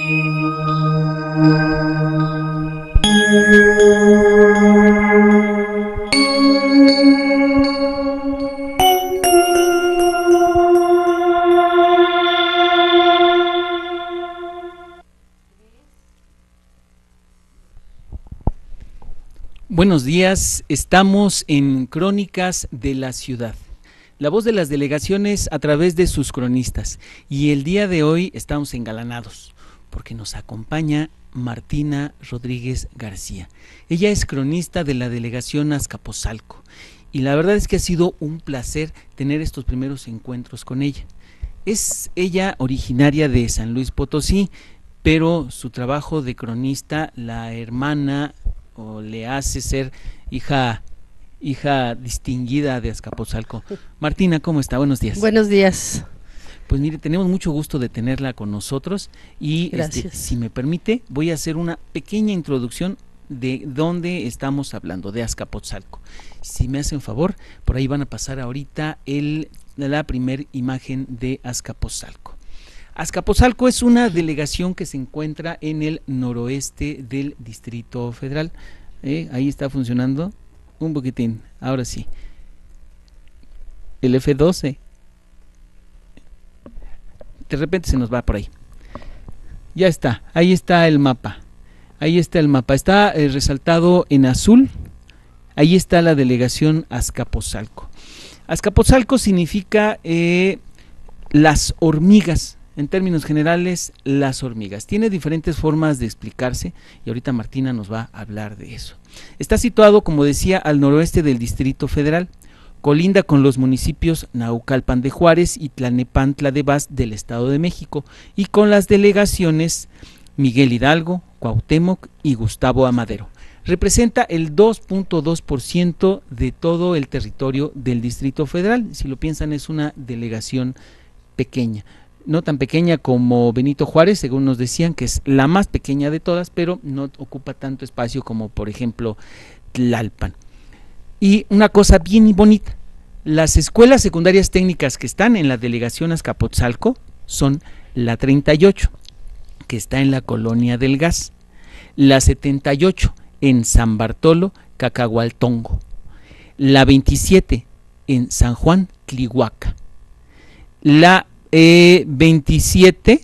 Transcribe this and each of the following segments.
Buenos días, estamos en Crónicas de la Ciudad, la voz de las delegaciones a través de sus cronistas, y el día de hoy estamos engalanados porque nos acompaña Martina Rodríguez García. Ella es cronista de la delegación Azcapotzalco y la verdad es que ha sido un placer tener estos primeros encuentros con ella. Es ella originaria de San Luis Potosí, pero su trabajo de cronista la hermana o le hace ser hija distinguida de Azcapotzalco. Martina, ¿cómo está? Buenos días. Buenos días. Pues mire, tenemos mucho gusto de tenerla con nosotros y si me permite, voy a hacer una pequeña introducción de dónde estamos hablando, de Azcapotzalco. Si me hacen favor, por ahí van a pasar ahorita la primer imagen de Azcapotzalco. Azcapotzalco es una delegación que se encuentra en el noroeste del Distrito Federal. Ahí está funcionando un poquitín, ahora sí. El F12. De repente se nos va por ahí. Ya está, ahí está el mapa. Ahí está el mapa, está resaltado en azul. Ahí está la delegación Azcapotzalco. Azcapotzalco significa las hormigas. En términos generales, las hormigas. Tiene diferentes formas de explicarse y ahorita Martina nos va a hablar de eso. Está situado, como decía, al noroeste del Distrito Federal. Colinda con los municipios Naucalpan de Juárez y Tlalnepantla de Vaz del Estado de México y con las delegaciones Miguel Hidalgo, Cuauhtémoc y Gustavo Amadero. Representa el 2.2% de todo el territorio del Distrito Federal. Si lo piensan, es una delegación pequeña. No tan pequeña como Benito Juárez, según nos decían, que es la más pequeña de todas, pero no ocupa tanto espacio como, por ejemplo, Tlalpan. Y una cosa bien bonita, las escuelas secundarias técnicas que están en la delegación Azcapotzalco son la 38, que está en la Colonia del Gas, la 78 en San Bartolo, Cacahualtongo, la 27 en San Juan, Tlihuaca, la 27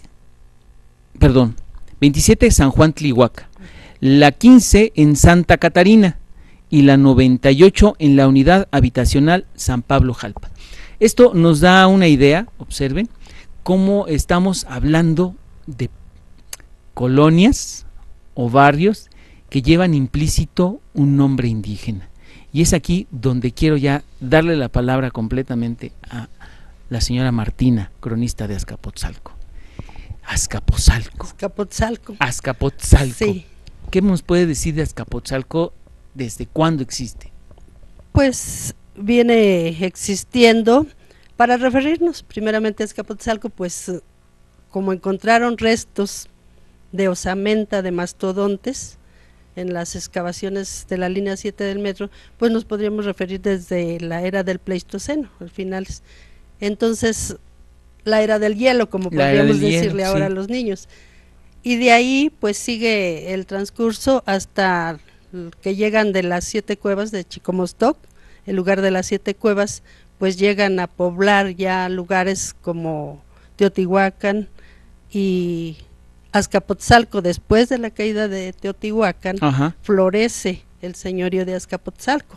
San Juan Tlihuaca, la 15 en Santa Catarina y la 98 en la unidad habitacional San Pablo Jalpa. Esto nos da una idea, observen, cómo estamos hablando de colonias o barrios que llevan implícito un nombre indígena. Y es aquí donde quiero ya darle la palabra completamente a la señora Martina, cronista de Azcapotzalco. Azcapotzalco. Sí. ¿Qué nos puede decir de Azcapotzalco? ¿Desde cuándo existe? Pues viene existiendo, para referirnos primeramente a Azcapotzalco, pues como encontraron restos de osamenta de mastodontes en las excavaciones de la línea 7 del metro, pues nos podríamos referir desde la era del Pleistoceno, al final. Entonces, la era del hielo, como podríamos decirle ahora a los niños. Y de ahí, pues sigue el transcurso hasta que llegan de las 7 cuevas de Chicomostoc. En lugar de las 7 cuevas, pues llegan a poblar ya lugares como Teotihuacán y Azcapotzalco. Después de la caída de Teotihuacán, florece el señorío de Azcapotzalco.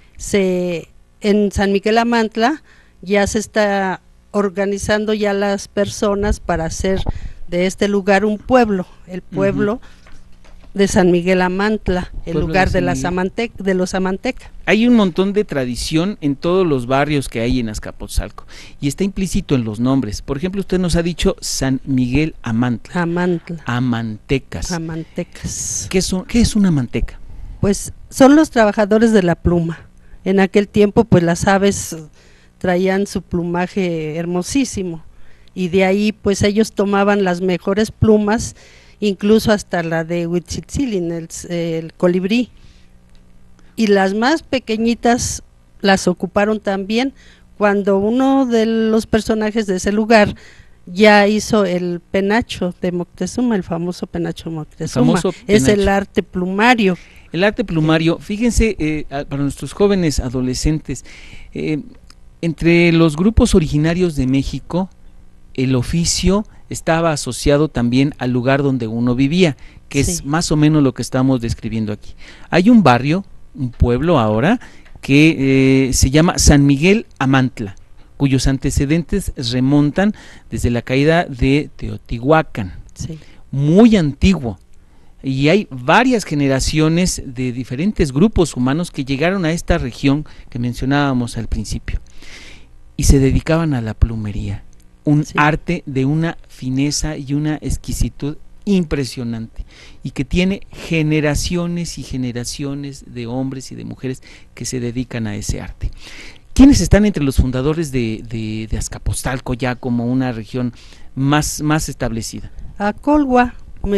En San Miguel Amantla ya se está organizando ya las personas para hacer de este lugar un pueblo, el pueblo de San Miguel Amantla, el lugar de los Amanteca. Hay un montón de tradición en todos los barrios que hay en Azcapotzalco y está implícito en los nombres. Por ejemplo, usted nos ha dicho San Miguel Amantla. Amantecas. ¿Qué es una amanteca? Pues son los trabajadores de la pluma. En aquel tiempo, pues las aves traían su plumaje hermosísimo y de ahí pues ellos tomaban las mejores plumas, incluso hasta la de Huitzilopochtli, el colibrí, y las más pequeñitas las ocuparon también cuando uno de los personajes de ese lugar ya hizo el penacho de Moctezuma, el famoso penacho Moctezuma. Es el arte plumario. El arte plumario, fíjense, para nuestros jóvenes adolescentes, entre los grupos originarios de México, el oficio estaba asociado también al lugar donde uno vivía, que es más o menos lo que estamos describiendo aquí. Hay un barrio, un pueblo ahora, que se llama San Miguel Amantla, cuyos antecedentes remontan desde la caída de Teotihuacán, muy antiguo. Y hay varias generaciones de diferentes grupos humanos que llegaron a esta región que mencionábamos al principio y se dedicaban a la plumería, un arte de una fineza y una exquisitud impresionante y que tiene generaciones y generaciones de hombres y de mujeres que se dedican a ese arte. ¿Quiénes están entre los fundadores de Azcapotzalco ya como una región más establecida? Acolhua,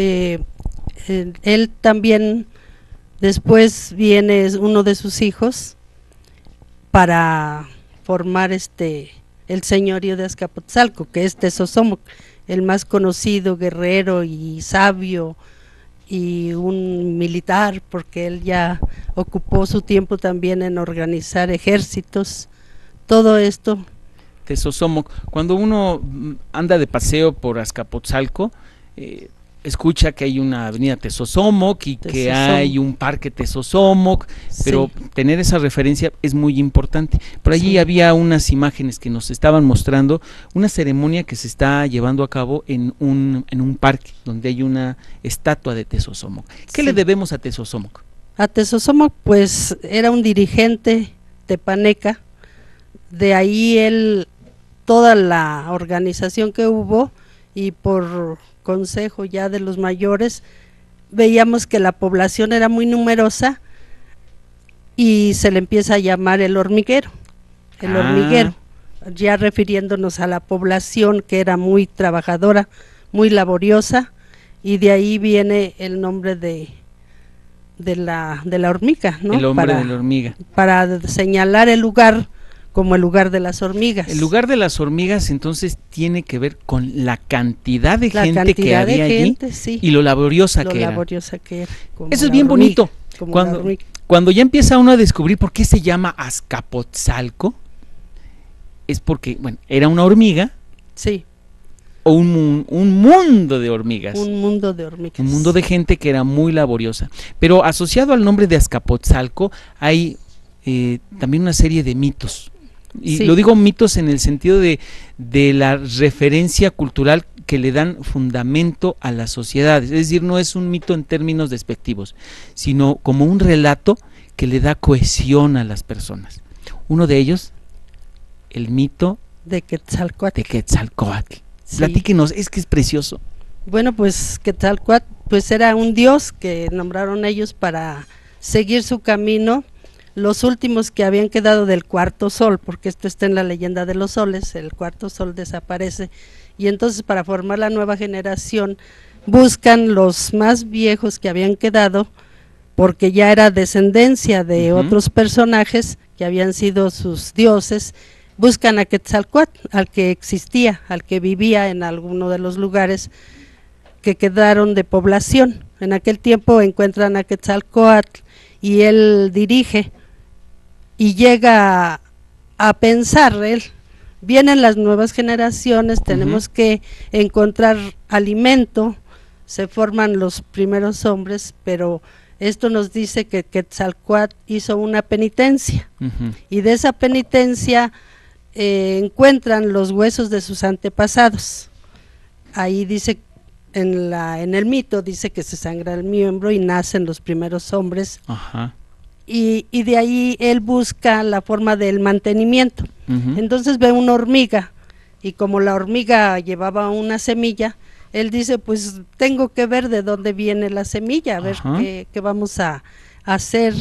él también, después viene uno de sus hijos para formar el señorío de Azcapotzalco, que es Tezosomoc, el más conocido guerrero y sabio y un militar, porque él ya ocupó su tiempo también en organizar ejércitos, todo esto. Tezosomoc, cuando uno anda de paseo por Azcapotzalco, escucha que hay una avenida Tezosomoc y que hay un parque Tezosomoc, pero tener esa referencia es muy importante. Por allí había unas imágenes que nos estaban mostrando una ceremonia que se está llevando a cabo en un parque donde hay una estatua de Tezosomoc. ¿Qué le debemos a Tezosomoc? A Tezosomoc, pues era un dirigente tepaneca, de ahí toda la organización que hubo, y por consejo ya de los mayores veíamos que la población era muy numerosa y se le empieza a llamar el hormiguero, ya refiriéndonos a la población que era muy trabajadora, muy laboriosa, y de ahí viene el nombre de la hormiga, ¿no? El hombre de la hormiga. Para señalar el lugar como el lugar de las hormigas. El lugar de las hormigas entonces tiene que ver con la cantidad de gente que había allí y lo laboriosa que era. Eso es bien bonito. Cuando ya empieza uno a descubrir por qué se llama Azcapotzalco, es porque, bueno, era una hormiga. O un mundo de hormigas. Un mundo de hormigas. Un mundo de gente que era muy laboriosa. Pero asociado al nombre de Azcapotzalco hay también una serie de mitos. Y lo digo mitos en el sentido de la referencia cultural que le dan fundamento a las sociedades, es decir, no es un mito en términos despectivos, sino como un relato que le da cohesión a las personas. Uno de ellos, el mito de Quetzalcóatl. Platíquenos, es que es precioso. Bueno, pues Quetzalcóatl pues era un dios que nombraron ellos para seguir su camino, los últimos que habían quedado del cuarto sol, porque esto está en la leyenda de los soles, el cuarto sol desaparece, y entonces para formar la nueva generación buscan los más viejos que habían quedado, porque ya era descendencia de otros personajes que habían sido sus dioses. Buscan a Quetzalcóatl, al que existía, al que vivía en alguno de los lugares que quedaron de población. En aquel tiempo encuentran a Quetzalcóatl y él dirige y llega a pensar, vienen las nuevas generaciones, tenemos que encontrar alimento, se forman los primeros hombres, pero esto nos dice que Quetzalcóatl hizo una penitencia, y de esa penitencia encuentran los huesos de sus antepasados. Ahí dice, en el mito dice que se sangra el miembro y nacen los primeros hombres. Y de ahí él busca la forma del mantenimiento. Entonces ve una hormiga, y como la hormiga llevaba una semilla, él dice, pues tengo que ver de dónde viene la semilla, a ver qué vamos a hacer.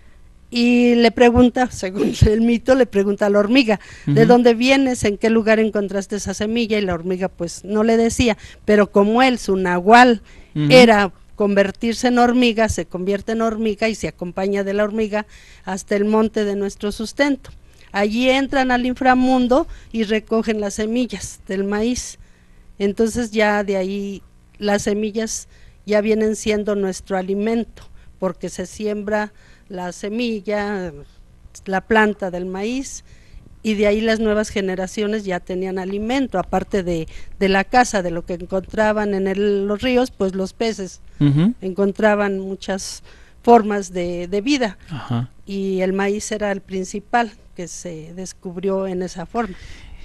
Y le pregunta, según el mito, le pregunta a la hormiga, ¿de dónde vienes? ¿En qué lugar encontraste esa semilla? Y la hormiga pues no le decía, pero como él, su nahual, era convertirse en hormiga, se convierte en hormiga y se acompaña de la hormiga hasta el monte de nuestro sustento. Allí entran al inframundo y recogen las semillas del maíz, Entonces ya de ahí las semillas ya vienen siendo nuestro alimento, porque se siembra la semilla, la planta del maíz, y de ahí las nuevas generaciones ya tenían alimento, aparte de la caza, de lo que encontraban en los ríos, pues los peces, encontraban muchas formas de vida, y el maíz era el principal que se descubrió en esa forma.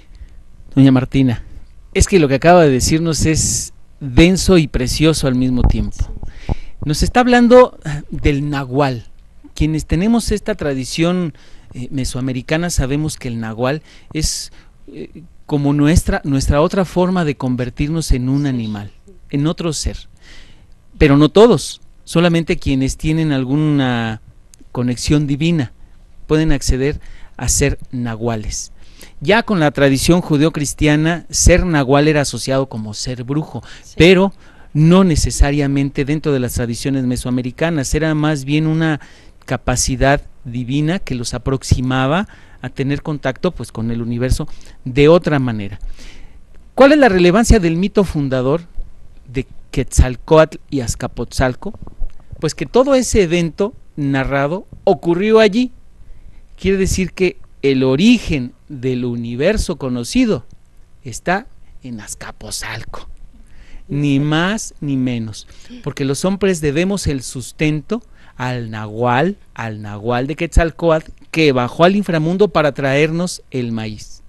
Doña Martina, es que lo que acaba de decirnos es denso y precioso al mismo tiempo. Nos está hablando del nahual. Quienes tenemos esta tradición mesoamericana sabemos que el nahual es como nuestra otra forma de convertirnos en un animal, en otro ser. Pero no todos, solamente quienes tienen alguna conexión divina pueden acceder a ser nahuales. Ya con la tradición judeocristiana, ser nahual era asociado como ser brujo, pero no necesariamente dentro de las tradiciones mesoamericanas, era más bien una capacidad divina que los aproximaba a tener contacto pues con el universo de otra manera. ¿Cuál es la relevancia del mito fundador de Quetzalcóatl y Azcapotzalco? Pues que todo ese evento narrado ocurrió allí. Quiere decir que el origen del universo conocido está en Azcapotzalco, ni más ni menos, porque los hombres debemos el sustento al nahual de Quetzalcóatl, que bajó al inframundo para traernos el maíz.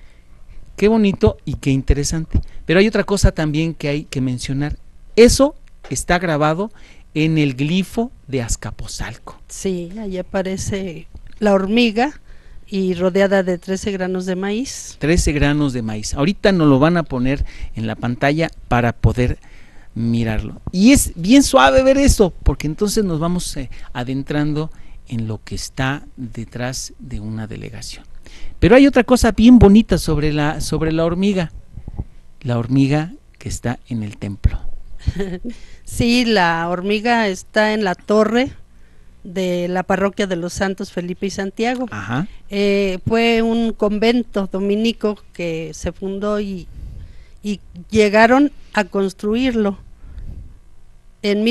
Qué bonito y qué interesante. Pero hay otra cosa también que hay que mencionar. Eso está grabado en el glifo de Azcapotzalco. Sí, ahí aparece la hormiga y rodeada de 13 granos de maíz. 13 granos de maíz. Ahorita nos lo van a poner en la pantalla para poder mirarlo. Y es bien suave ver eso, porque entonces nos vamos adentrando en lo que está detrás de una delegación. Pero hay otra cosa bien bonita sobre la hormiga. La hormiga que está en el templo. Sí, la hormiga está en la torre de la parroquia de los Santos Felipe y Santiago. Fue un convento dominico que se fundó y llegaron a construirlo. En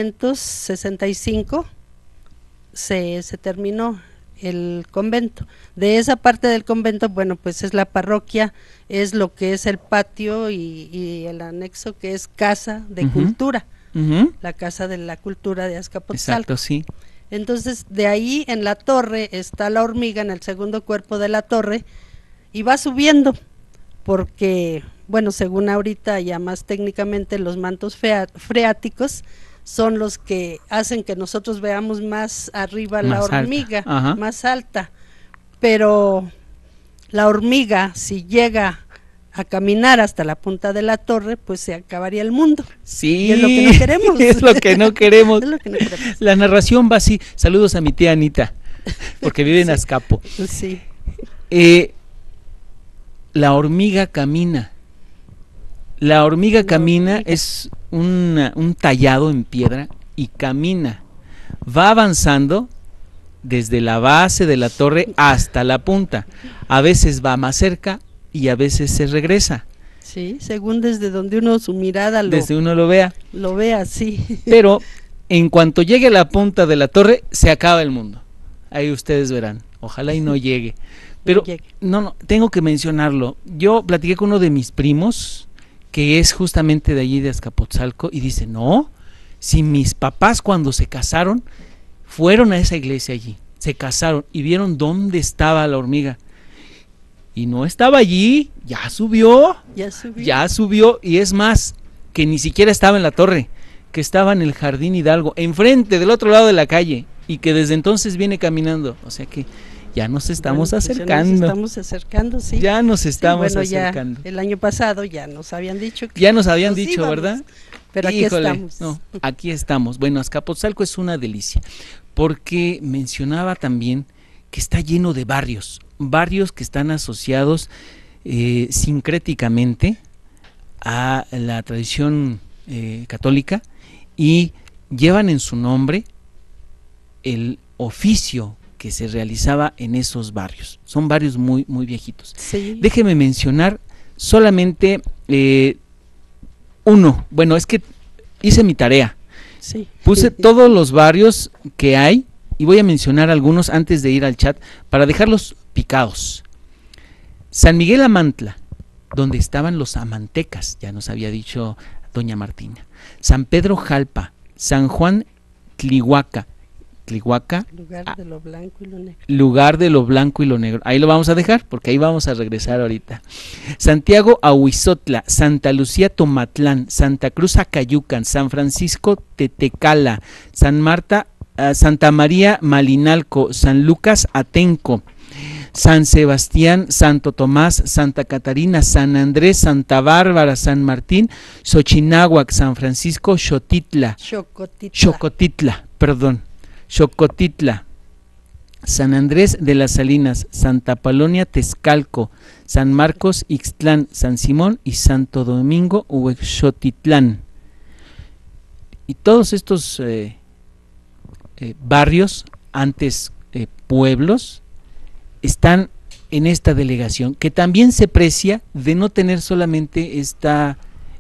1565 se terminó el convento. De esa parte del convento, bueno, pues es la parroquia, es lo que es el patio y el anexo que es Casa de Cultura, la Casa de la Cultura de Azcapotzalco. Exacto, sí. Entonces, de ahí en la torre está la hormiga, en el segundo cuerpo de la torre, y va subiendo, porque, bueno, según ahorita ya más técnicamente, los mantos freáticos son los que hacen que nosotros veamos más arriba la hormiga, más alta, pero la hormiga, si llega a caminar hasta la punta de la torre, pues se acabaría el mundo. Sí, y es lo que no queremos. Es lo que no queremos. Es lo que no queremos. La narración va así. Saludos a mi tía Anita, porque vive en Azcapo. Sí. La hormiga camina. La hormiga camina es un tallado en piedra y camina. Va avanzando desde la base de la torre hasta la punta. A veces va más cerca y a veces se regresa. Sí, según desde donde uno su mirada desde uno lo vea. Lo vea, sí. Pero en cuanto llegue a la punta de la torre, se acaba el mundo. Ahí ustedes verán. Ojalá y no llegue. Pero no, tengo que mencionarlo. Yo platiqué con uno de mis primos, que es justamente de allí de Azcapotzalco, y dice, no, si mis papás cuando se casaron, fueron a esa iglesia allí, se casaron y vieron dónde estaba la hormiga. Y no estaba allí, ya subió, y es más, que ni siquiera estaba en la torre, que estaba en el Jardín Hidalgo, enfrente, del otro lado de la calle, y que desde entonces viene caminando, o sea que ya nos estamos acercando. Ya nos estamos acercando, sí. Ya nos estamos acercando. Ya el año pasado ya nos habían dicho que ya nos habían dicho, íbamos, ¿verdad? Pero aquí estamos. No, aquí estamos. Bueno, Azcapotzalco es una delicia, porque mencionaba también que está lleno de barrios que están asociados sincréticamente a la tradición católica y llevan en su nombre el oficio que se realizaba en esos barrios. Son barrios muy, muy viejitos. Sí. Déjeme mencionar solamente uno. Bueno, es que hice mi tarea. Sí. Puse todos los barrios que hay y voy a mencionar algunos antes de ir al chat para dejarlos picados. San Miguel Amantla, donde estaban los amantecas, ya nos había dicho doña Martina. San Pedro Jalpa, San Juan Tlihuaca, Lugar de lo blanco y lo negro. Lugar de lo blanco y lo negro. Ahí lo vamos a dejar porque ahí vamos a regresar ahorita. Santiago Ahuizotla, Santa Lucía Tomatlán, Santa Cruz Acayucan, San Francisco Tetecala, Santa María Malinalco, San Lucas Atenco, San Sebastián, Santo Tomás, Santa Catarina, San Andrés, Santa Bárbara, San Martín, Xochinahuac, San Francisco Xocotitla, San Andrés de las Salinas, Santa Polonia Texcalco, San Marcos Ixtlán, San Simón y Santo Domingo Huexotitlán. Y todos estos barrios, antes pueblos, están en esta delegación, que también se precia de no tener solamente esta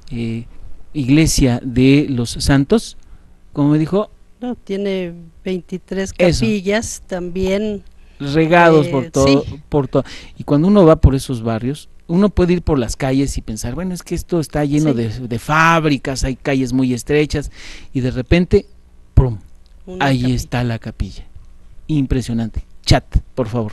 iglesia de los santos, como me dijo. No, tiene 23 capillas, eso, también regados por todo, sí, por todo. Y cuando uno va por esos barrios, uno puede ir por las calles y pensar, bueno, es que esto está lleno de fábricas, hay calles muy estrechas, y de repente, ¡prum!, ahí capilla. Está la capilla. Impresionante. Chat, por favor.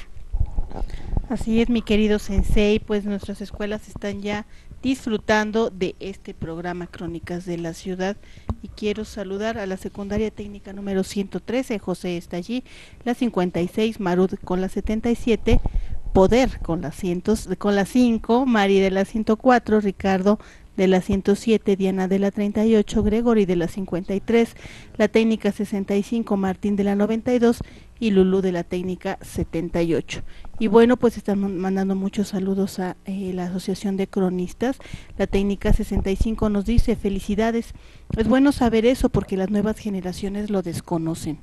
Así es, mi querido Sensei, pues nuestras escuelas están ya disfrutando de este programa Crónicas de la Ciudad, y quiero saludar a la secundaria técnica número 113, José está allí, la 56, Marud con la 77, Poder con la 5, Mari de la 104, Ricardo de la 107, Diana de la 38, Gregory de la 53, la técnica 65, Martín de la 92 y Lulú de la técnica 78. Y bueno, pues están mandando muchos saludos a la Asociación de Cronistas. La técnica 65 nos dice: felicidades, es bueno saber eso porque las nuevas generaciones lo desconocen.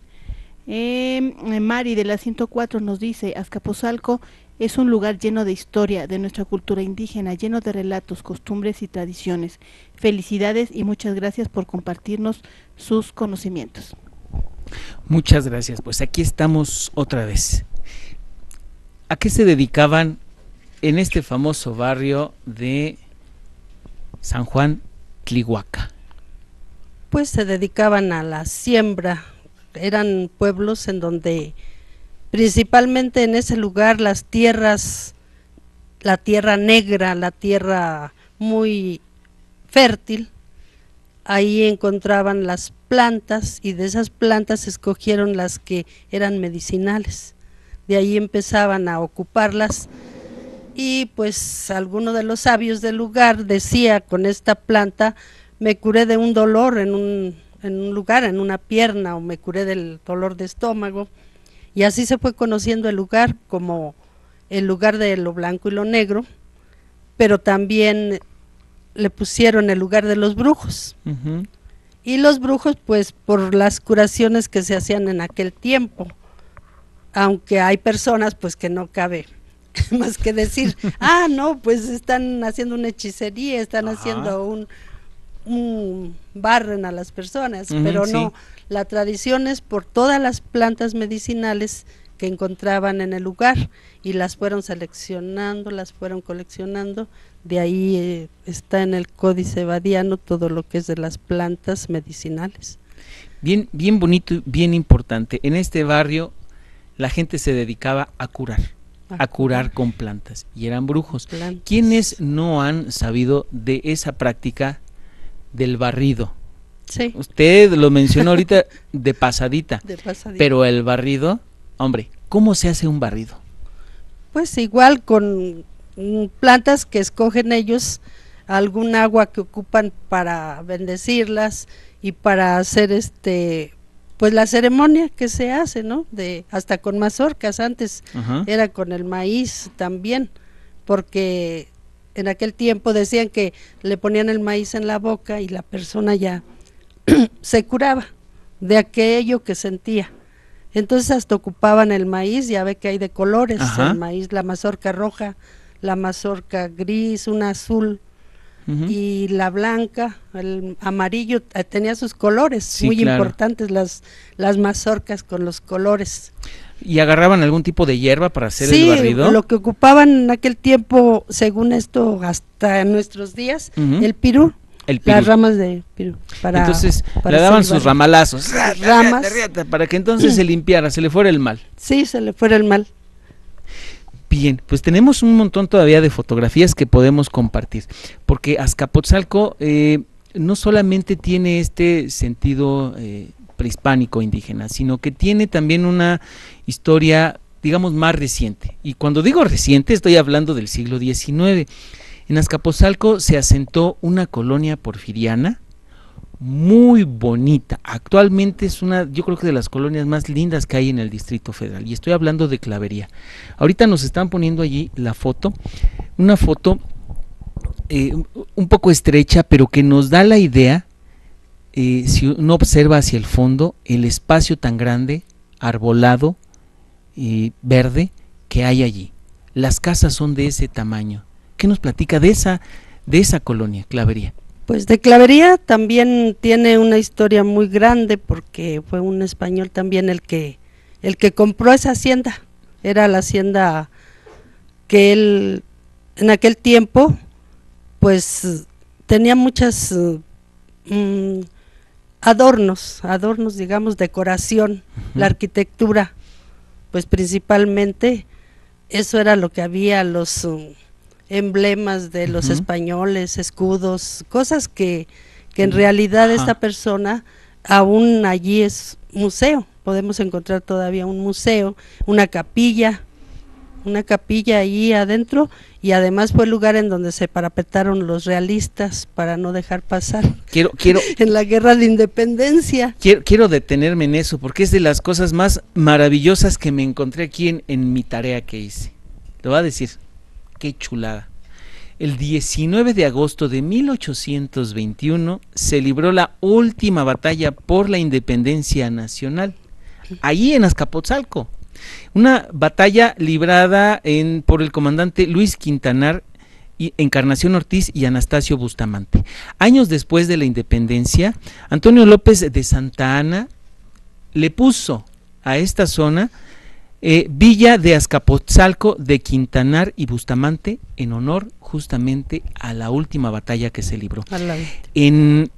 Mari de la 104 nos dice: Azcapotzalco es un lugar lleno de historia, de nuestra cultura indígena, lleno de relatos, costumbres y tradiciones. Felicidades y muchas gracias por compartirnos sus conocimientos. Muchas gracias, pues aquí estamos otra vez. ¿A qué se dedicaban en este famoso barrio de San Juan Tlihuaca? Pues se dedicaban a la siembra, eran pueblos en donde principalmente en ese lugar las tierras, la tierra negra, la tierra muy fértil, ahí encontraban las plantas y de esas plantas escogieron las que eran medicinales, de ahí empezaban a ocuparlas y pues alguno de los sabios del lugar decía: con esta planta me curé de un dolor en un lugar, en una pierna, o me curé del dolor de estómago, y así se fue conociendo el lugar como el lugar de lo blanco y lo negro, pero también le pusieron el lugar de los brujos. Uh-huh. Y los brujos pues por las curaciones que se hacían en aquel tiempo, aunque hay personas pues que no cabe más que decir, no, pues están haciendo una hechicería, están haciendo barren a las personas, pero no, la tradición es por todas las plantas medicinales que encontraban en el lugar y las fueron seleccionando, las fueron coleccionando, de ahí está en el Códice Badiano todo lo que es de las plantas medicinales. Bien, bien bonito y bien importante. En este barrio la gente se dedicaba a curar con plantas y eran brujos. ¿Quiénes no han sabido de esa práctica del barrido? Sí. Usted lo mencionó ahorita de pasadita, pero el barrido, hombre, ¿cómo se hace un barrido? Pues igual con plantas que escogen ellos, algún agua que ocupan para bendecirlas y para hacer pues la ceremonia que se hace, ¿no? Hasta con mazorcas, antes era con el maíz también, porque en aquel tiempo decían que le ponían el maíz en la boca y la persona ya se curaba de aquello que sentía. Entonces hasta ocupaban el maíz, ya ve que hay de colores, el maíz, la mazorca roja, la mazorca gris, una azul, y la blanca, el amarillo, tenía sus colores, sí, muy claro, importantes las mazorcas con los colores. ¿Y agarraban algún tipo de hierba para hacer Sí, el barrido? lo que ocupaban en aquel tiempo, según esto, hasta en nuestros días, el pirú. El pirú. Las ramas de pirú. Entonces para le daban hacer sus ramalazos, ramas, para que entonces se limpiara, se le fuera el mal. Sí, se le fuera el mal. Bien, pues tenemos un montón todavía de fotografías que podemos compartir, porque Azcapotzalco no solamente tiene este sentido prehispánico indígena, sino que tiene también una historia, digamos, más reciente. Y cuando digo reciente, estoy hablando del siglo XIX. En Azcapotzalco se asentó una colonia porfiriana muy bonita. Actualmente es una, yo creo que de las colonias más lindas que hay en el Distrito Federal, y estoy hablando de Clavería. Ahorita nos están poniendo allí la foto, una foto un poco estrecha, pero que nos da la idea, si uno observa hacia el fondo, el espacio tan grande, arbolado y verde que hay allí. Las casas son de ese tamaño. ¿Qué nos platica de esa colonia, Clavería? Pues de Clavería también tiene una historia muy grande, porque fue un español también el que compró esa hacienda. Era la hacienda que él en aquel tiempo pues tenía muchas adornos, digamos, decoración, la arquitectura, pues principalmente eso era lo que había, los emblemas de los españoles, escudos, cosas que en realidad esta persona aún allí es museo. Podemos encontrar todavía un museo, una capilla ahí adentro, y además fue el lugar en donde se parapetaron los realistas para no dejar pasar Quiero en la guerra de independencia. Quiero detenerme en eso, porque es de las cosas más maravillosas que me encontré aquí en mi tarea que hice. Te voy a decir, qué chulada. El 19 de agosto de 1821 se libró la última batalla por la independencia nacional, ahí en Azcapotzalco. Una batalla librada por el comandante Luis Quintanar, y Encarnación Ortiz y Anastasio Bustamante. Años después de la independencia, Antonio López de Santa Anna le puso a esta zona Villa de Azcapotzalco de Quintanar y Bustamante, en honor justamente a la última batalla que se libró. En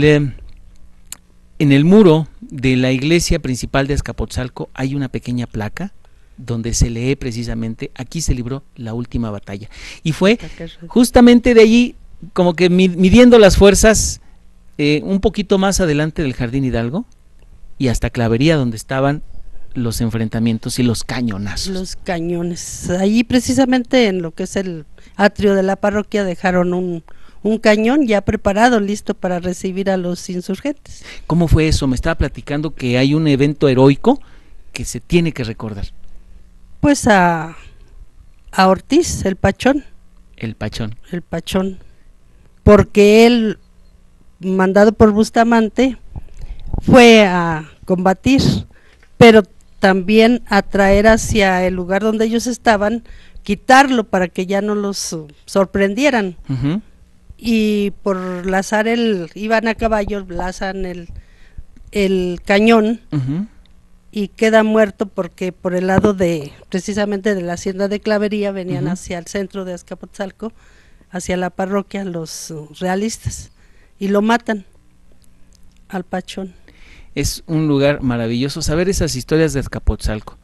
el muro de la iglesia principal de Azcapotzalco hay una pequeña placa donde se lee precisamente: aquí se libró la última batalla. Y fue justamente de allí, como que midiendo las fuerzas, un poquito más adelante del Jardín Hidalgo y hasta Clavería, donde estaban los enfrentamientos y los cañonazos. Los cañones. Ahí precisamente en lo que es el atrio de la parroquia dejaron un cañón ya preparado, listo para recibir a los insurgentes. ¿Cómo fue eso? Me estaba platicando que hay un evento heroico que se tiene que recordar. Pues a Ortiz, el Pachón. El Pachón. El Pachón. Porque él, mandado por Bustamante, fue a combatir, pero también a traer hacia el lugar donde ellos estaban, quitarlo para que ya no los sorprendieran. Y por lazar iban a caballo, lazan el cañón, y queda muerto porque por el lado precisamente de la hacienda de Clavería venían hacia el centro de Azcapotzalco, hacia la parroquia, los realistas, y lo matan al Pachón. Es un lugar maravilloso saber esas historias de Azcapotzalco.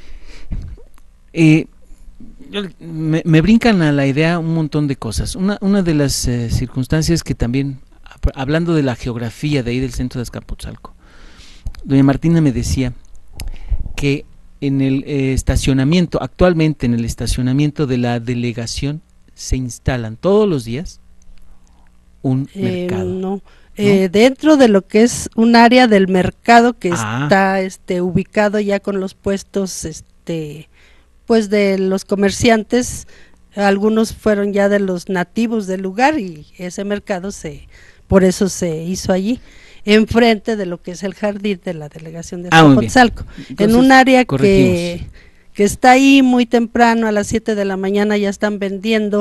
Me brincan a la idea un montón de cosas. Una de las circunstancias que también, hablando de la geografía de ahí del centro de Azcapotzalco, doña Martina me decía que en el estacionamiento, actualmente en el estacionamiento de la delegación, se instalan todos los días un mercado. No. Dentro de lo que es un área del mercado que está ubicado ya con los puestos pues de los comerciantes, algunos fueron ya de los nativos del lugar, y ese mercado por eso se hizo allí, enfrente de lo que es el jardín de la delegación de Azcapotzalco, en un área que está ahí muy temprano, a las 7 de la mañana ya están vendiendo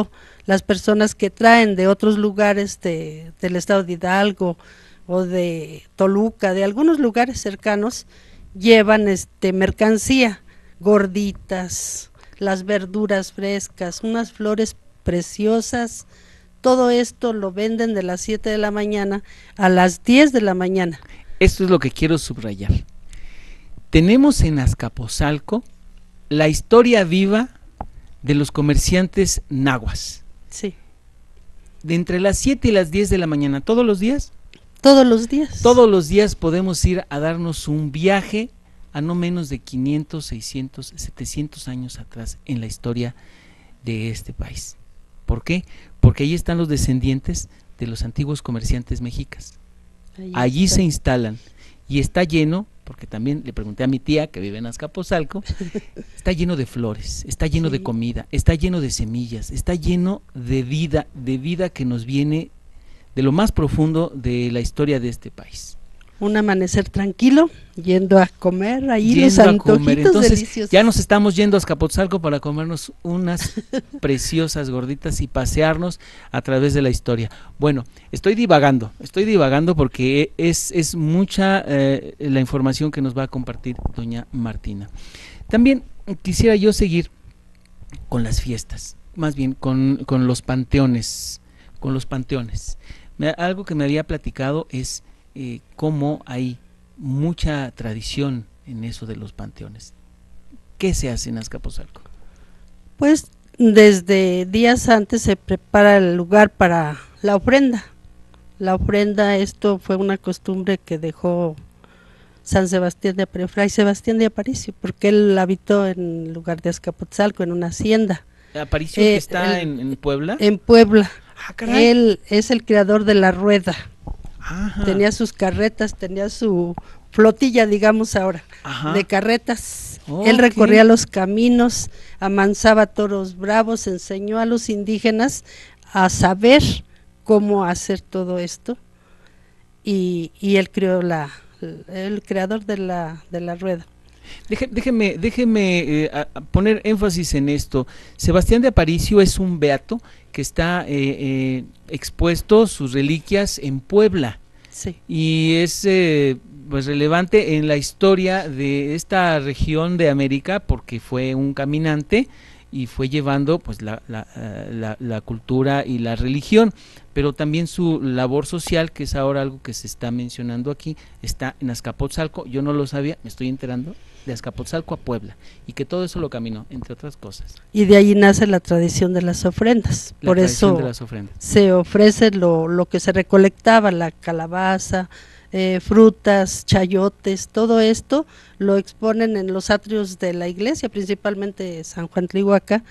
las personas que traen de otros lugares del estado de Hidalgo o de Toluca, de algunos lugares cercanos, llevan mercancía, gorditas, las verduras frescas, unas flores preciosas. Todo esto lo venden de las 7 de la mañana a las 10 de la mañana. Esto es lo que quiero subrayar. Tenemos en Azcapotzalco la historia viva de los comerciantes nahuas. Sí. De entre las 7 y las 10 de la mañana, ¿todos los días? Todos los días. Todos los días podemos ir a darnos un viaje a no menos de 500, 600, 700 años atrás en la historia de este país. ¿Por qué? Porque ahí están los descendientes de los antiguos comerciantes mexicas. Allí se instalan y está lleno, porque también le pregunté a mi tía que vive en Azcapotzalco, está lleno de flores, está lleno de comida, está lleno de semillas, está lleno de vida que nos viene de lo más profundo de la historia de este país. Un amanecer tranquilo, yendo a comer ahí los antojitos Entonces, deliciosos. ya nos estamos yendo a Azcapotzalco para comernos unas preciosas gorditas y pasearnos a través de la historia. Bueno, estoy divagando porque es mucha la información que nos va a compartir doña Martina. También quisiera yo seguir con las fiestas, más bien con los panteones, Algo que me había platicado es cómo hay mucha tradición en eso de los panteones. ¿Qué se hace en Azcapotzalco? Pues desde días antes se prepara el lugar para la ofrenda. La ofrenda, esto fue una costumbre que dejó Fray Sebastián de Aparicio, porque él habitó en el lugar de Azcapotzalco, en una hacienda. ¿Aparicio que está en Puebla? En Puebla. Ah, caray. Él es el creador de la rueda. Ajá. Tenía sus carretas, tenía su flotilla, digamos ahora, de carretas. Él recorría los caminos, amansaba toros bravos, enseñó a los indígenas a saber cómo hacer todo esto, y él creó el creador de la rueda. Déjeme poner énfasis en esto. Sebastián de Aparicio es un beato que está expuesto sus reliquias en Puebla. Sí. Y es pues relevante en la historia de esta región de América porque fue un caminante y fue llevando pues la cultura y la religión, pero también su labor social, que es ahora algo que se está mencionando aquí, está en Azcapotzalco. Yo no lo sabía, me estoy enterando, de Azcapotzalco a Puebla, y que todo eso lo caminó, entre otras cosas. Y de allí nace la tradición de las ofrendas. Por eso se ofrece lo que se recolectaba, la calabaza, frutas, chayotes, todo esto lo exponen en los atrios de la iglesia, principalmente San Juan Tlihuaca.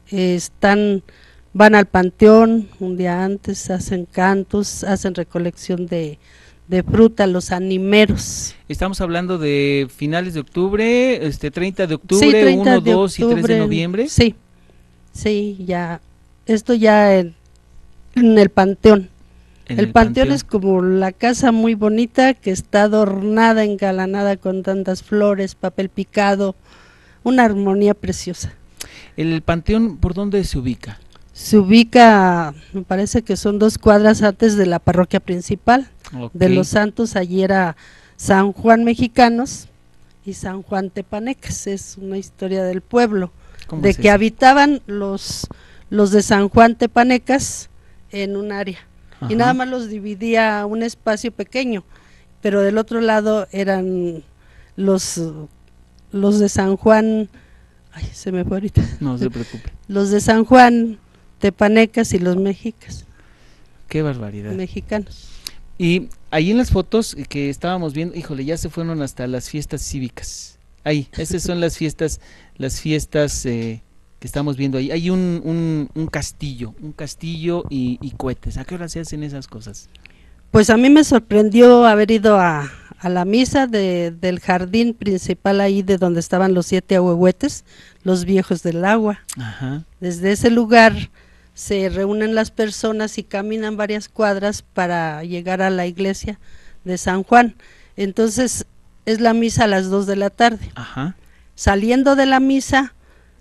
Van al panteón un día antes, hacen cantos, hacen recolección de fruta, los animeros. Estamos hablando de finales de octubre, 30 de octubre, sí, 30 1, de 2 octubre, y 3 de noviembre. Sí, ya, esto ya en el panteón. El panteón es como la casa muy bonita que está adornada, engalanada con tantas flores, papel picado, una armonía preciosa. ¿El panteón por dónde se ubica? Se ubica, me parece que son 2 cuadras antes de la parroquia principal de Los Santos. Allí era San Juan Mexicanos y San Juan Tepanecas. Es una historia del pueblo, de que habitaban los de San Juan Tepanecas en un área. Ajá. Y nada más los dividía un espacio pequeño, pero del otro lado eran los de San Juan, ay, se me fue ahorita. No se preocupe. Los de San Juan Tepanecas y los mexicas. Qué barbaridad. Mexicanos. Y ahí en las fotos que estábamos viendo, híjole, ya se fueron hasta las fiestas cívicas. Ahí, esas son las fiestas que estamos viendo ahí. Hay un castillo y cohetes. ¿A qué hora se hacen esas cosas? Pues a mí me sorprendió haber ido a la misa del jardín principal, ahí de donde estaban los 7 ahuehuetes, los viejos del agua. Ajá. Desde ese lugar se reúnen las personas y caminan varias cuadras para llegar a la iglesia de San Juan. Entonces es la misa a las 2 de la tarde. Ajá. Saliendo de la misa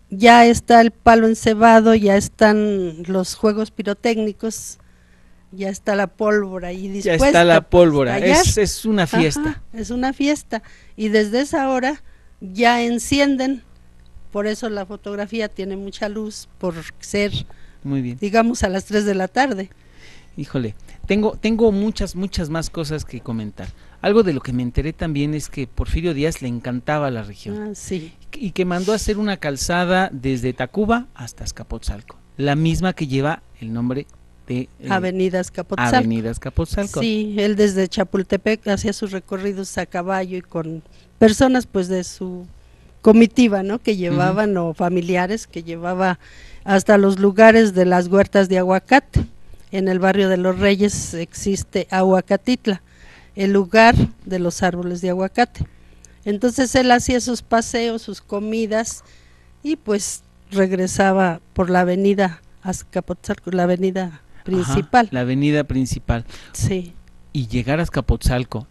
ya está el palo encebado, ya están los juegos pirotécnicos, ya está la pólvora ahí dispuesta. Ya está la pólvora, para estallar. es una fiesta. Ajá, es una fiesta, y desde esa hora ya encienden, por eso la fotografía tiene mucha luz, por ser, Muy bien. digamos, a las 3 de la tarde. Híjole, tengo muchas más cosas que comentar. Algo de lo que me enteré también es que Porfirio Díaz le encantaba la región Sí. y que mandó a hacer una calzada desde Tacuba hasta Azcapotzalco, la misma que lleva el nombre de Avenida Azcapotzalco. Avenida Azcapotzalco. Sí, él desde Chapultepec hacía sus recorridos a caballo y con personas pues de su comitiva, ¿no? Que llevaban, o familiares que llevaba hasta los lugares de las huertas de aguacate. En el barrio de Los Reyes existe Aguacatitla, el lugar de los árboles de aguacate. Entonces él hacía sus paseos, sus comidas, y pues regresaba por la avenida Azcapotzalco, la avenida principal. Ajá, la avenida principal. Sí. Y llegar a Azcapotzalco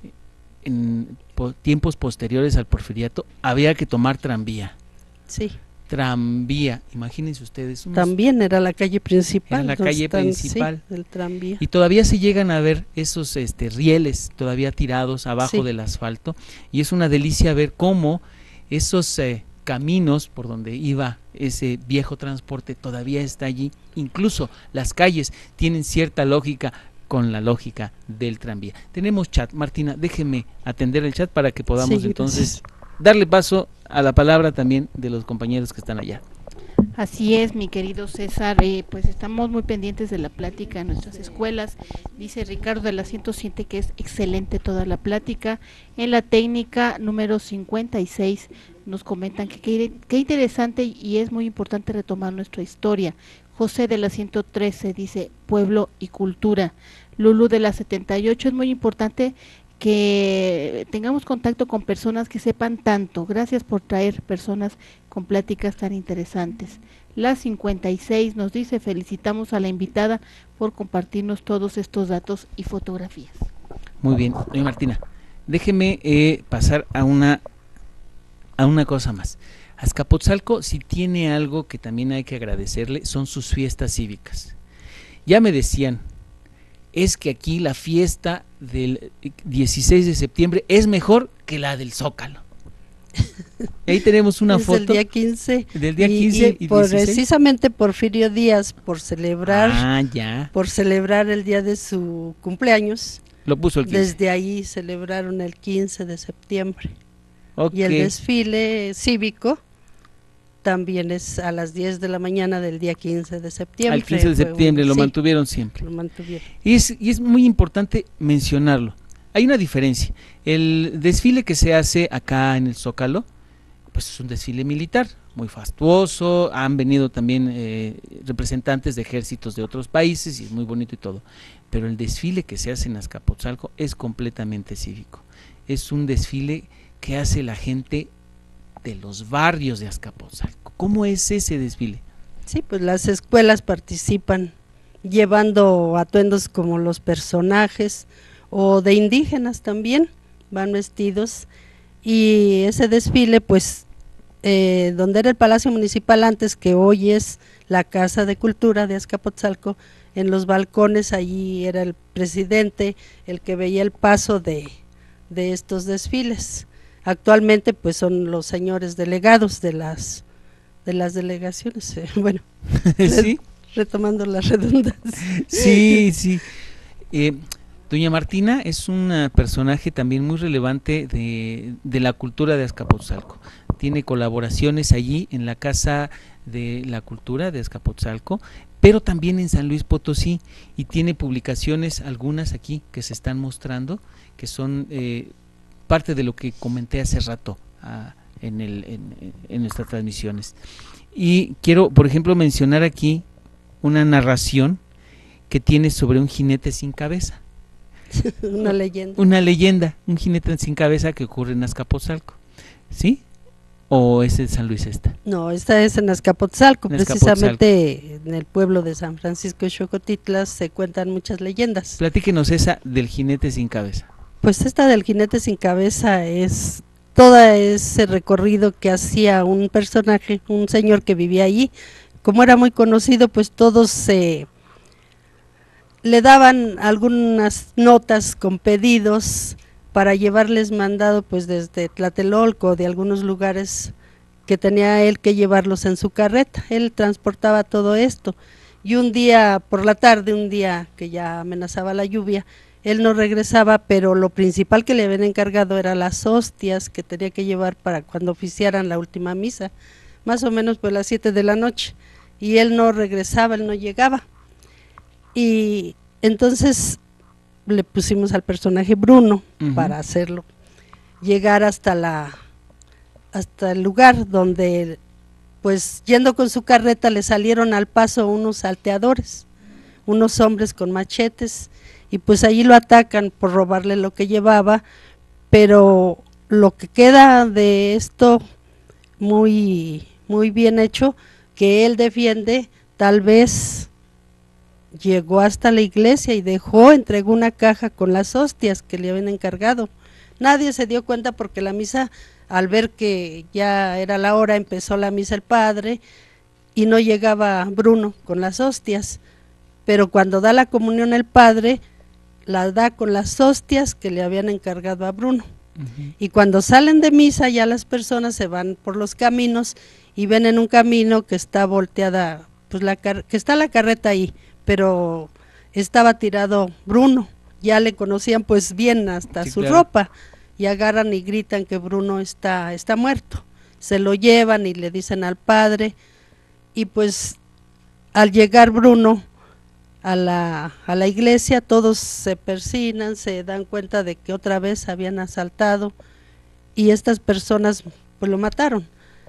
en tiempos posteriores al porfiriato había que tomar tranvía. Sí. Tranvía, imagínense ustedes. También era la calle principal. Era la calle principal. Sí, del tranvía. Y todavía se llegan a ver esos rieles todavía tirados abajo Sí. del asfalto, y es una delicia ver cómo esos caminos por donde iba ese viejo transporte todavía está allí. Incluso las calles tienen cierta lógica con la lógica del tranvía. Tenemos chat, Martina, déjeme atender el chat para que podamos Sí, entonces darle paso a la palabra también de los compañeros que están allá. Así es, mi querido César, pues estamos muy pendientes de la plática en nuestras escuelas. Dice Ricardo de la 107 que es excelente toda la plática. En la técnica número 56 nos comentan que qué interesante y es muy importante retomar nuestra historia. José de la 113 dice pueblo y cultura. Lulu de la 78, es muy importante que tengamos contacto con personas que sepan tanto. Gracias por traer personas con pláticas tan interesantes. La 56 nos dice felicitamos a la invitada por compartirnos todos estos datos y fotografías. Muy bien, doña Martina, déjeme pasar a una cosa más. Azcapotzalco, si tiene algo que también hay que agradecerle, son sus fiestas cívicas. Ya me decían, es que aquí la fiesta del 16 de septiembre es mejor que la del Zócalo. Ahí tenemos una foto del día 15. Del día 15 y por 16. precisamente Porfirio Díaz, por celebrar el día de su cumpleaños. Lo puso el 15. Desde ahí celebraron el 15 de septiembre. Okay. Y el desfile cívico también es a las 10 de la mañana del día 15 de septiembre. Al 15 de septiembre lo mantuvieron siempre. Lo mantuvieron. Y es muy importante mencionarlo. Hay una diferencia. El desfile que se hace acá en el Zócalo, pues es un desfile militar, muy fastuoso. Han venido también representantes de ejércitos de otros países y es muy bonito y todo. Pero el desfile que se hace en Azcapotzalco es completamente cívico. Es un desfile que hace la gente de los barrios de Azcapotzalco. ¿Cómo es ese desfile? Sí, pues las escuelas participan llevando atuendos como los personajes, o de indígenas también, van vestidos, y ese desfile pues donde era el Palacio Municipal antes, que hoy es la Casa de Cultura de Azcapotzalco, en los balcones allí era el presidente el que veía el paso de estos desfiles. Actualmente pues son los señores delegados de las delegaciones, bueno, ¿Sí? Retomando la redundancia. Sí. Doña Martina es un personaje también muy relevante de la cultura de Azcapotzalco. Tiene colaboraciones allí en la Casa de la Cultura de Azcapotzalco, pero también en San Luis Potosí, y tiene publicaciones, algunas aquí que se están mostrando, que son parte de lo que comenté hace rato en nuestras transmisiones. Y quiero, por ejemplo, mencionar aquí una narración que tiene sobre un jinete sin cabeza. Una leyenda. Una leyenda, un jinete sin cabeza que ocurre en Azcapotzalco, ¿sí? ¿O es en San Luis esta? No, esta es en Azcapotzalco, precisamente en el pueblo de San Francisco de Xocotitla se cuentan muchas leyendas. Platíquenos esa del jinete sin cabeza. Pues esta del jinete sin cabeza es todo ese recorrido que hacía un personaje, un señor que vivía allí. Como era muy conocido, pues todos le daban algunas notas con pedidos para llevarles mandado pues desde Tlatelolco, de algunos lugares que tenía él que llevarlos en su carreta. Él transportaba todo esto, y un día por la tarde, un día que ya amenazaba la lluvia, él no regresaba, pero lo principal que le habían encargado era las hostias que tenía que llevar para cuando oficiaran la última misa, más o menos pues las 7 de la noche, y él no regresaba, él no llegaba. Y entonces le pusimos al personaje Bruno para hacerlo llegar hasta el lugar donde, pues yendo con su carreta, le salieron al paso unos salteadores, unos hombres con machetes, y pues allí lo atacan por robarle lo que llevaba. Pero lo que queda de esto muy, muy bien hecho, que él defiende, tal vez llegó hasta la iglesia y entregó una caja con las hostias que le habían encargado. Nadie se dio cuenta porque la misa, al ver que ya era la hora, empezó la misa el padre y no llegaba Bruno con las hostias, pero cuando da la comunión el padre, la da con las hostias que le habían encargado a Bruno. Y cuando salen de misa, ya las personas se van por los caminos y ven en un camino que está volteada, pues que está la carreta ahí, pero estaba tirado Bruno. Ya le conocían pues bien hasta sí, su ropa, y agarran y gritan que Bruno está muerto. Se lo llevan y le dicen al padre, y pues al llegar Bruno a la iglesia, todos se persignan, se dan cuenta de que otra vez habían asaltado, y estas personas pues lo mataron.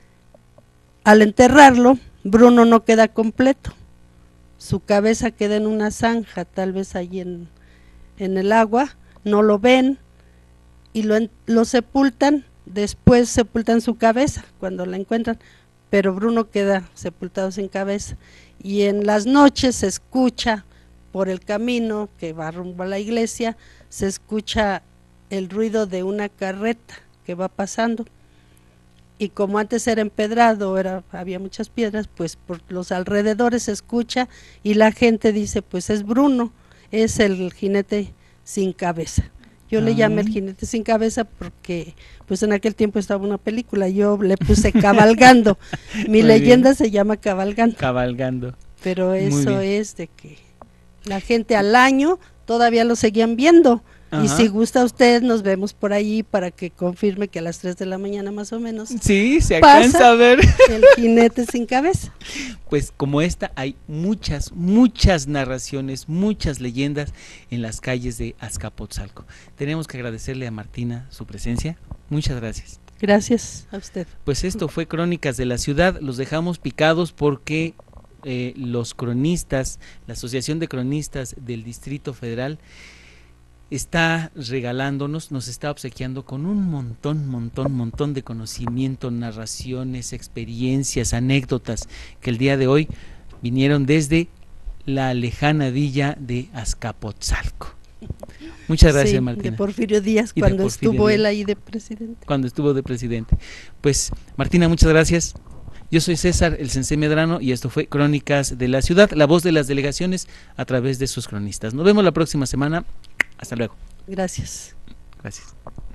Al enterrarlo, Bruno no queda completo, su cabeza queda en una zanja, tal vez allí en el agua, no lo ven, y lo sepultan. Después sepultan su cabeza cuando la encuentran, pero Bruno queda sepultado sin cabeza. Y en las noches se escucha por el camino que va rumbo a la iglesia, se escucha el ruido de una carreta que va pasando, y como antes era empedrado, había muchas piedras, pues por los alrededores se escucha, y la gente dice pues es Bruno, es el jinete sin cabeza. Yo le llamé el jinete sin cabeza porque pues en aquel tiempo estaba una película, yo le puse Cabalgando. Mi leyenda se llama Cabalgando. Pero eso es de que la gente al año todavía lo seguían viendo. Ajá. Y si gusta usted, nos vemos por ahí para que confirme que a las 3 de la mañana más o menos. Sí, se alcanza a ver el jinete sin cabeza. Pues como esta hay muchas narraciones, muchas leyendas en las calles de Azcapotzalco. Tenemos que agradecerle a Martina su presencia. Muchas gracias. Gracias a usted. Pues esto fue Crónicas de la Ciudad. Los dejamos picados porque los cronistas, la Asociación de Cronistas del Distrito Federal, está regalándonos, nos está obsequiando con un montón de conocimiento, narraciones, experiencias, anécdotas que el día de hoy vinieron desde la lejana villa de Azcapotzalco. Muchas gracias, sí, Martina. De Porfirio Díaz, cuando estuvo él ahí de presidente. Cuando estuvo de presidente. Pues, Martina, muchas gracias. Yo soy César, el Sensei Medrano, y esto fue Crónicas de la Ciudad, la voz de las delegaciones a través de sus cronistas. Nos vemos la próxima semana. Hasta luego. Gracias. Gracias.